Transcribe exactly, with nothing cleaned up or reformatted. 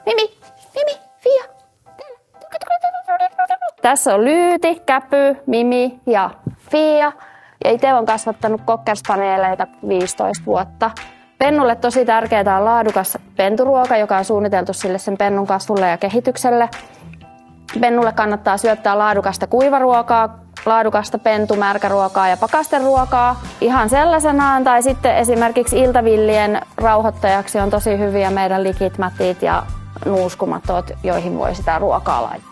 Mimi, Mimi, Fia. Tässä on Lyyti, Käpy, Mimi ja Fia. Ja itse olen kasvattanut cockerspanieleita viisitoista vuotta. Pennulle tosi tärkeää on laadukas penturuoka, joka on suunniteltu sille sen pennun kasvulle ja kehitykselle. Pennulle kannattaa syöttää laadukasta kuivaruokaa, laadukasta pentumärkäruokaa ja pakasteruokaa ihan sellaisenaan. Tai sitten esimerkiksi iltavillien rauhoittajaksi on tosi hyviä meidän likit, mätit ja nuuskumatot, joihin voi sitä ruokaa laittaa.